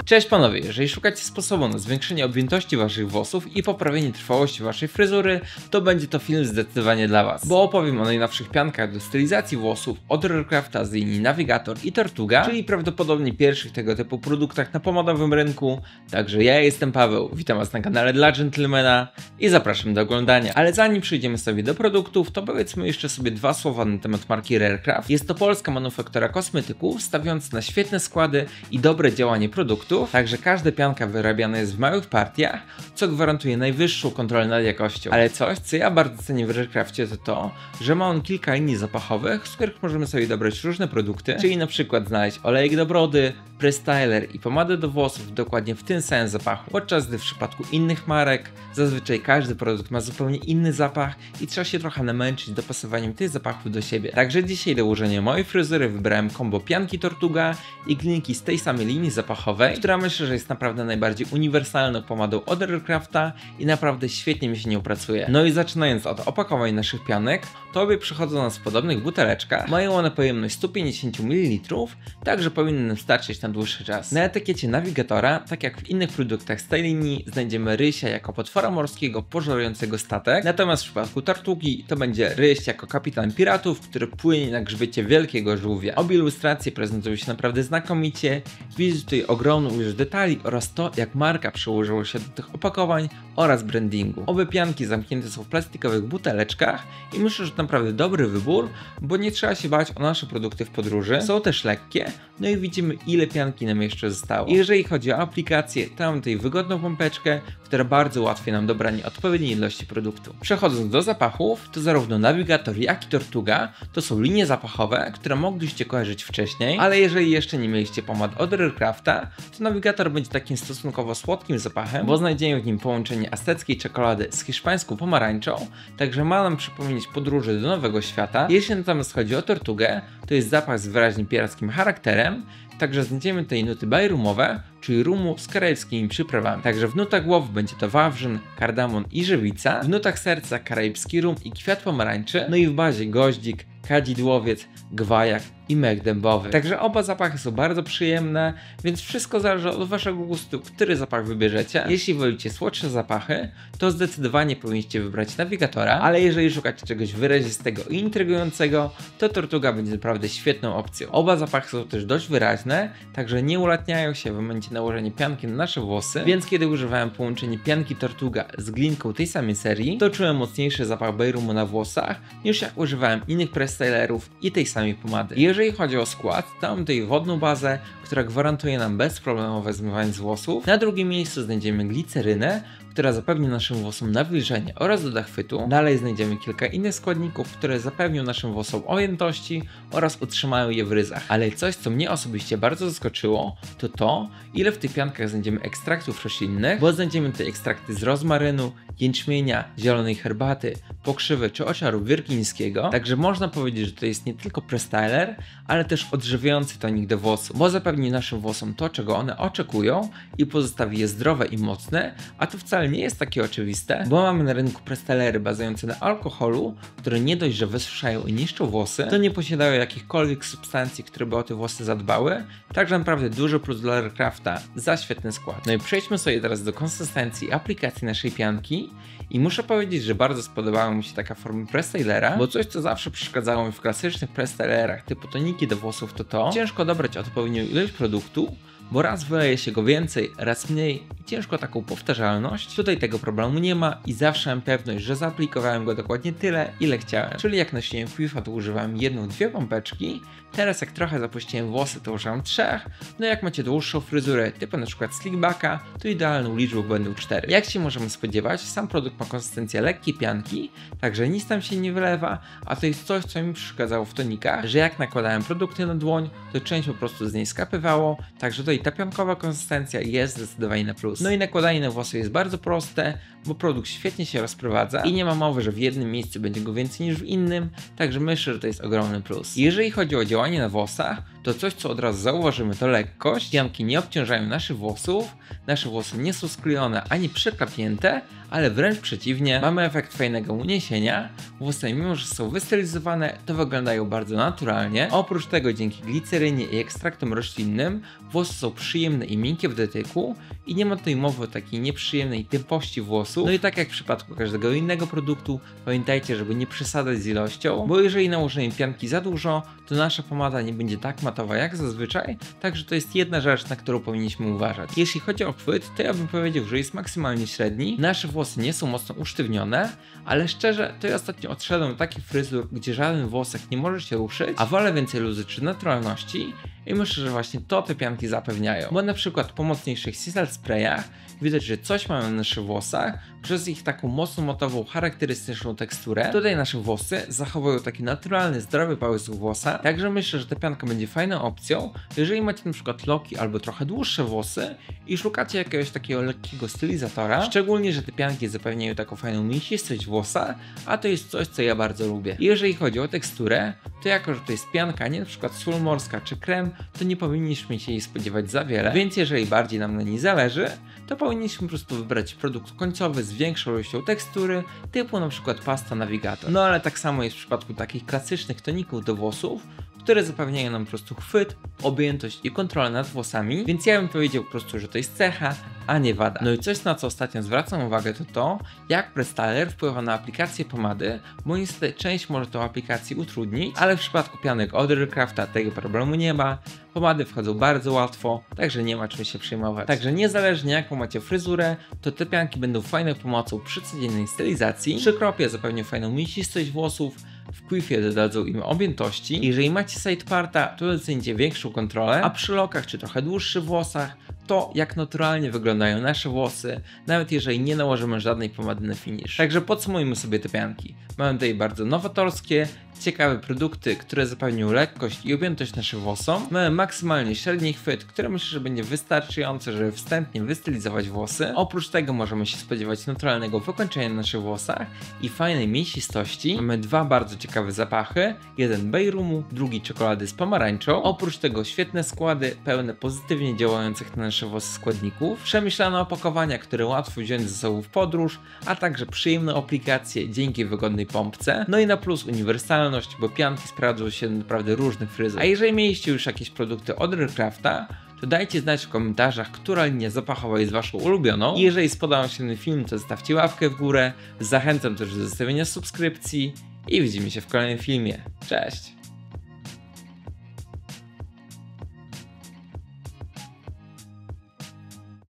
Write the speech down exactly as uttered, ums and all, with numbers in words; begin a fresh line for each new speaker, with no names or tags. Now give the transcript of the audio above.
Cześć panowie, jeżeli szukacie sposobu na zwiększenie objętości waszych włosów i poprawienie trwałości waszej fryzury, to będzie to film zdecydowanie dla was, bo opowiem o najnowszych piankach do stylizacji włosów od Rarecrafta z linii Navigator i Tortuga, czyli prawdopodobnie pierwszych tego typu produktach na pomodowym rynku. Także ja jestem Paweł, witam was na kanale dla Gentlemana i zapraszam do oglądania. Ale zanim przejdziemy sobie do produktów, to powiedzmy jeszcze sobie dwa słowa na temat marki Rarecraft. Jest to polska manufaktura kosmetyków, stawiająca na świetne składy i dobre działanie produktów. Także każda pianka wyrabiana jest w małych partiach, co gwarantuje najwyższą kontrolę nad jakością. Ale coś, co ja bardzo cenię w Rarecrafcie, to to, że ma on kilka linii zapachowych, z których możemy sobie dobrać różne produkty, czyli na przykład znaleźć olejek do brody, prestyler i pomadę do włosów dokładnie w tym samym zapachu. Podczas gdy w przypadku innych marek zazwyczaj każdy produkt ma zupełnie inny zapach i trzeba się trochę namęczyć dopasowaniem tych zapachów do siebie. Także dzisiaj do ułożenia mojej fryzury wybrałem kombo pianki Tortuga i kliniki z tej samej linii zapachowej, która myślę, że jest naprawdę najbardziej uniwersalną pomadą od Rarecrafta i naprawdę świetnie mi się nią pracuje. No i zaczynając od opakowań naszych pianek, to obie przychodzą nas w podobnych buteleczkach. Mają one pojemność sto pięćdziesiąt mililitrów, także powinny nam starczyć na dłuższy czas. Na etykiecie Navigatora, tak jak w innych produktach z tej linii, znajdziemy rysia jako potwora morskiego pożerującego statek, natomiast w przypadku Tortugi to będzie ryś jako kapitan piratów, który płynie na grzbiecie wielkiego żółwia. Obie ilustracje prezentują się naprawdę znakomicie, widać tutaj ogromną ilość detali oraz to, jak marka przełożyła się do tych opakowań oraz brandingu. Obie pianki zamknięte są w plastikowych buteleczkach i myślę, że to naprawdę dobry wybór, bo nie trzeba się bać o nasze produkty w podróży. Są też lekkie, no i widzimy, ile pianki nam jeszcze zostało. I jeżeli chodzi o aplikację, to mam tutaj wygodną pompeczkę, która bardzo ułatwia nam dobranie odpowiedniej ilości produktu. Przechodząc do zapachów, to zarówno Navigator, jak i Tortuga to są linie zapachowe, które mogliście kojarzyć wcześniej, ale jeżeli jeszcze nie mieliście pomad od Rarecrafta, to Navigator będzie takim stosunkowo słodkim zapachem, bo znajdziemy w nim połączenie azteckiej czekolady z hiszpańską pomarańczą, także ma nam przypomnieć podróże do nowego świata. Jeśli natomiast chodzi o Tortugę, to jest zapach z wyraźnie pirackim charakterem, także znajdziemy tutaj nuty bajrumowe, czyli rumu z karaibskimi przyprawami. Także w nutach łowu będzie to wawrzyn, kardamon i żywica, w nutach serca karaibski rum i kwiat pomarańczy, no i w bazie goździk, kadzidłowiec, gwajak i mek dębowy. Także oba zapachy są bardzo przyjemne, więc wszystko zależy od waszego gustu, który zapach wybierzecie. Jeśli wolicie słodsze zapachy, to zdecydowanie powinniście wybrać Navigatora, ale jeżeli szukacie czegoś wyrazistego i intrygującego, to Tortuga będzie naprawdę świetną opcją. Oba zapachy są też dość wyraźne, także nie ulatniają się w momencie nałożenia pianki na nasze włosy, więc kiedy używałem połączenia pianki Tortuga z glinką tej samej serii, to czułem mocniejszy zapach bajrumu na włosach, niż jak używałem innych prestylerów i tej samej pomady. Jeżeli chodzi o skład, to mam tutaj wodną bazę, która gwarantuje nam bezproblemowe zmywanie z włosów. Na drugim miejscu znajdziemy glicerynę, która zapewni naszym włosom nawilżenie oraz doda chwytu. Dalej znajdziemy kilka innych składników, które zapewnią naszym włosom objętości oraz utrzymają je w ryzach. Ale coś, co mnie osobiście bardzo zaskoczyło, to to, ile w tych piankach znajdziemy ekstraktów roślinnych, bo znajdziemy tutaj ekstrakty z rozmarynu, jęczmienia, zielonej herbaty, pokrzywy czy ociaru wirgińskiego. Także można powiedzieć, że to jest nie tylko prestyler, ale też odżywiający tonik do włosów, bo zapewni naszym włosom to, czego one oczekują i pozostawi je zdrowe i mocne, a to wcale nie jest takie oczywiste, bo mamy na rynku prestylery bazujące na alkoholu, które nie dość, że wysuszają i niszczą włosy, to nie posiadają jakichkolwiek substancji, które by o te włosy zadbały. Także naprawdę duży plus dla Rarecrafta za świetny skład. No i przejdźmy sobie teraz do konsystencji aplikacji naszej pianki. I muszę powiedzieć, że bardzo spodobała mi się taka forma prestylera, bo coś, co zawsze przeszkadzało mi w klasycznych prestylerach typu toniki do włosów, to to ciężko dobrać odpowiednią ilość produktu, bo raz wyleje się go więcej, raz mniej i ciężko taką powtarzalność. Tutaj tego problemu nie ma i zawsze mam pewność, że zaaplikowałem go dokładnie tyle, ile chciałem. Czyli jak nosiłem quifa, to używałem jedną, dwie pompeczki, teraz jak trochę zapuściłem włosy, to używam trzech, no jak macie dłuższą fryzurę, typu na przykład slickbacka, to idealną liczbą będą cztery. Jak się możemy spodziewać, sam produkt ma konsystencję lekkiej pianki, także nic tam się nie wylewa, a to jest coś, co mi przeszkadzało w tonikach, że jak nakładałem produkty na dłoń, to część po prostu z niej skapywało, także tutaj ta piankowa konsystencja jest zdecydowanie na plus. No i nakładanie na włosy jest bardzo proste, bo produkt świetnie się rozprowadza i nie ma mowy, że w jednym miejscu będzie go więcej niż w innym, także myślę, że to jest ogromny plus. Jeżeli chodzi o działanie na włosach, to coś, co od razu zauważymy, to lekkość. Pianki nie obciążają naszych włosów, nasze włosy nie są sklejone ani przyklapnięte, ale wręcz przeciwnie, mamy efekt fajnego uniesienia. Włosy, mimo że są wystylizowane, to wyglądają bardzo naturalnie. Oprócz tego, dzięki glicerynie i ekstraktom roślinnym, włosy są przyjemne i miękkie w dotyku i nie ma tutaj mowy o takiej nieprzyjemnej tępości włosów. No i tak jak w przypadku każdego innego produktu, pamiętajcie, żeby nie przesadzać z ilością, bo jeżeli nałożymy pianki za dużo, to nasza pomada nie będzie tak matowa jak zazwyczaj, także to jest jedna rzecz, na którą powinniśmy uważać. Jeśli chodzi o chwyt, to ja bym powiedział, że jest maksymalnie średni. Nasze włosy nie są mocno usztywnione, ale szczerze, to ja ostatnio odszedłem do takich fryzur, gdzie żaden włosek nie może się ruszyć, a wolę więcej luzy czy naturalności i myślę, że właśnie to te pianki zapewniają. Bo na przykład po mocniejszych Sizzle sprayach widać, że coś mamy na naszych włosach przez ich taką mocno matową, charakterystyczną teksturę. Tutaj nasze włosy zachowują taki naturalny, zdrowy połysk włosa, także myślę, że ta pianka będzie fajną opcją, jeżeli macie na przykład loki albo trochę dłuższe włosy i szukacie jakiegoś takiego lekkiego stylizatora, szczególnie, że te pianki zapewniają taką fajną mięsistość włosa, a to jest coś, co ja bardzo lubię. I jeżeli chodzi o teksturę, to jako, że to jest pianka, a nie na przykład sól morska czy krem, to nie powinniśmy się jej spodziewać za wiele, więc jeżeli bardziej nam na niej zależy, to powinniśmy po prostu wybrać produkt końcowy z większą ilością tekstury, typu na przykład pasta Navigator. No ale tak samo jest w przypadku takich klasycznych toników do włosów, które zapewniają nam po prostu chwyt, objętość i kontrolę nad włosami, więc ja bym powiedział po prostu, że to jest cecha, a nie wada. No i coś, na co ostatnio zwracam uwagę, to to, jak prestyler wpływa na aplikację pomady, bo niestety część może tą aplikację utrudnić, ale w przypadku pianek od Crafta tego problemu nie ma. Pomady wchodzą bardzo łatwo, także nie ma czym się przejmować. Także niezależnie jaką macie fryzurę, to te pianki będą fajną pomocą przy codziennej stylizacji. Przy kropie zapewnią fajną mięsistość włosów, w quiffie dodadzą im objętości. Jeżeli macie sideparta, to docenicie większą kontrolę, a przy lokach czy trochę dłuższych włosach, to jak naturalnie wyglądają nasze włosy, nawet jeżeli nie nałożymy żadnej pomady na finish. Także podsumujmy sobie te pianki. Mamy tutaj bardzo nowatorskie, ciekawe produkty, które zapewnią lekkość i objętość naszym włosom. Mamy maksymalnie średni chwyt, który myślę, że będzie wystarczający, żeby wstępnie wystylizować włosy. Oprócz tego możemy się spodziewać naturalnego wykończenia na naszych włosach i fajnej mięsistości. Mamy dwa bardzo ciekawe zapachy, jeden bejrumu, drugi czekolady z pomarańczą. Oprócz tego świetne składy, pełne pozytywnie działających na nasze włosy składników, przemyślane opakowania, które łatwo wziąć ze sobą w podróż, a także przyjemne aplikacje dzięki wygodnej pompce. No i na plus uniwersalność, bo pianki sprawdzą się naprawdę różnych fryzur. A jeżeli mieliście już jakieś produkty od Crafta, to dajcie znać w komentarzach, która linia zapachowa jest waszą ulubioną. I jeżeli spodobał się ten film, to zostawcie łapkę w górę. Zachęcam też do zostawienia subskrypcji i widzimy się w kolejnym filmie. Cześć!